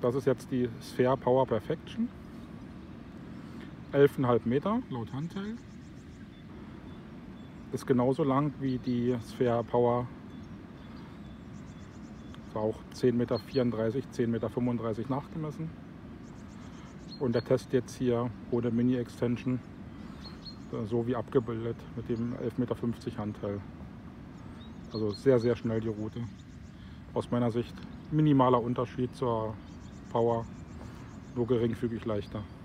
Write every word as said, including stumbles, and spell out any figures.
Das ist jetzt die Sphere Power Perfection. elf Komma fünf Meter laut Handteil. Ist genauso lang wie die Sphere Power. Ist auch zehn Komma vierunddreißig Meter, zehn Komma fünfunddreißig Meter nachgemessen. Und der Test jetzt hier ohne Mini-Extension, so wie abgebildet mit dem elf Komma fünfzig Meter Handteil. Also sehr, sehr schnell die Route. Aus meiner Sicht minimaler Unterschied zur Power, nur geringfügig leichter.